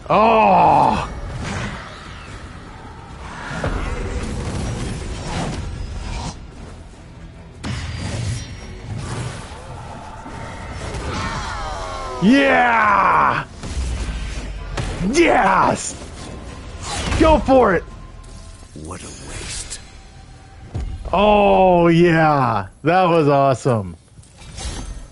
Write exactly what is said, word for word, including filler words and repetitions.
Oh! Yeah! Yes! Go for it! What a waste. Oh, yeah. That was awesome.